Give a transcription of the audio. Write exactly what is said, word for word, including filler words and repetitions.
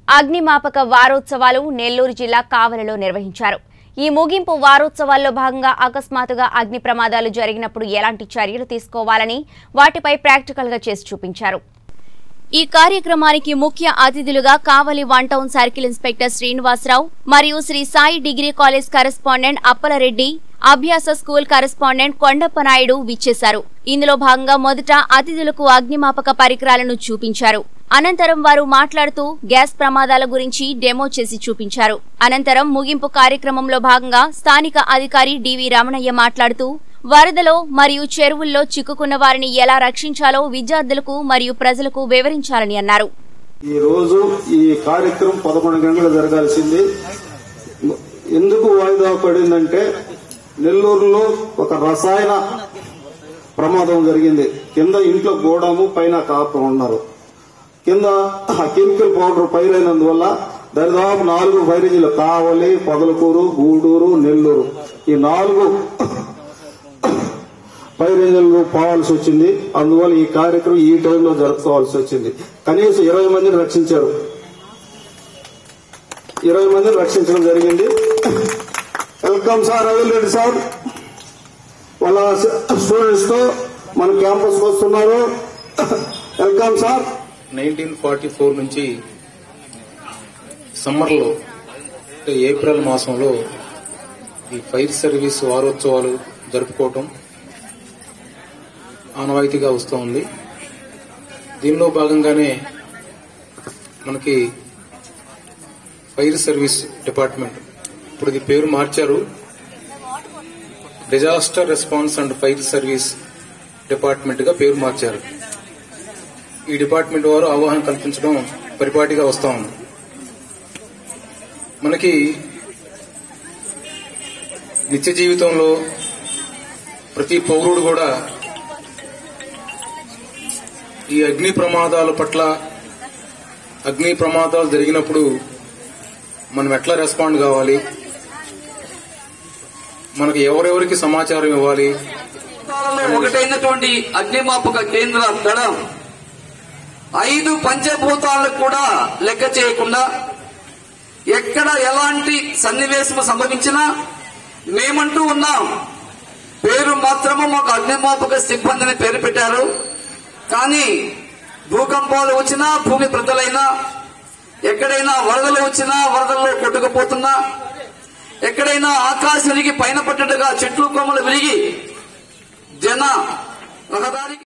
అగ్నిమాపక వారోత్సవాలు నెల్లూరు జిల్లా కావలిలో నిర్వహించారు. ఈ ముగింపు వారోత్సవాల్లో భాగంగా అకస్మాత్తుగా అగ్ని ప్రమాదాలు జరిగినప్పుడు ఎలాంటి చర్యలు తీసుకోవాలని వాటిపై ప్రాక్టికల్ గా చేసి చూపించారు. ఈ కార్యక్రమానికి ముఖ్య అతిథులుగా Kavali one town circle inspector Srinivasarao మరియు Sri Sai degree college correspondent Appalareddy, Abhyasa school correspondent Kondappanayudu విచ్చేశారు. ఇందులో భాగంగా మొదట అతిథులకు అగ్నిమాపక పరికరాలను చూపించారు. అనంతరం వారు మాట్లాడుతూ గ్యాస్ ప్రమాదాల గురించి డెమో చేసి చూపించారు. అనంతరం ముగింపు కార్యక్రమంలో భాగంగా స్థానిక అధికారి డివి రమణయ్య మాట్లాడుతూ వరదలో మరియు చెరువుల్లో చిక్కుకున్న వారిని ఎలా రక్షించాలో విద్యార్థులకు మరియు ప్రజలకు వివరించాలని అన్నారు. ఈ రోజు ఈ కార్యక్రమం పదకొండు గంటలకు జరగాల్సింది ఎందుకు వాయిదా పడిందంటే నెల్లూరులో ఒక రసాయన ప్రమాదం జరిగింది. కింద ఇంట్లో గోడము పైన కాపు ఉన్నారు. కింద కెమికల్ పౌడర్ ఫైర్ అయినందువల్ల దరిదాపు నాలుగు ఫైరేజీలు కావలి, పొదలకూరు, గూడూరు, నెల్లూరు ఈ నాలుగు ఫైరేజీలు పోవాల్సి వచ్చింది. అందువల్ల ఈ కార్యక్రమం ఈ టైంలో జరుపుకోవాల్సి వచ్చింది. కనీసం ఇరవై మందిని రక్షించారు. ఇరవై మందిని రక్షించడం జరిగింది. Welcome sir Raveel Reddy sir వాళ్ళ స్టూడెంట్స్ తో మన క్యాంపస్ వస్తున్నారు. Welcome sir. Nineteen forty four నుంచి సమ్మర్లో ఏప్రిల్ మాసంలో ఈ ఫైర్ సర్వీస్ వారోత్సవాలు జరుపుకోవటం ఆనవాయితీగా వస్తూ ఉంది. దీనిలో భాగంగానే మనకి ఫైర్ సర్వీస్ డిపార్ట్మెంట్ ఇప్పుడు ఇది పేరు మార్చారు. Disaster response and fire service department గా పేరు మార్చారు. ఈ డిపార్ట్మెంట్ వారు అవగాహన కల్పించడం పరిపాటిగా వస్తా ఉంది. మనకి నిత్య జీవితంలో ప్రతి పౌరుడు కూడా ఈ అగ్ని ప్రమాదాల పట్ల అగ్ని ప్రమాదాలు జరిగినప్పుడు మనం ఎట్లా రెస్పాండ్ కావాలి, మనకు ఎవరెవరికి సమాచారం ఇవ్వాలి. ఒకటైనటువంటి అగ్నిమాపక కేంద్ర దళం ఐదు పంచభూతాలను కూడా లెక్క చేయకుండా ఎక్కడ ఎలాంటి సన్నివేశం సంభవించినా మేమంటూ ఉన్నాం. పేరు మాత్రము మాకు అగ్నిమాపక సిబ్బందిని పేరు పెట్టారు. కానీ భూకంపాలు వచ్చినా, భూమి ప్రజలైనా, ఎక్కడైనా వరదలు వచ్చినా, వరదల్లో కొట్టుకుపోతున్నా, ఎక్కడైనా ఆకాశానికి పైన పడ్డట్టుగా చెట్లు కొమ్మలు విరిగి జన రహదారికి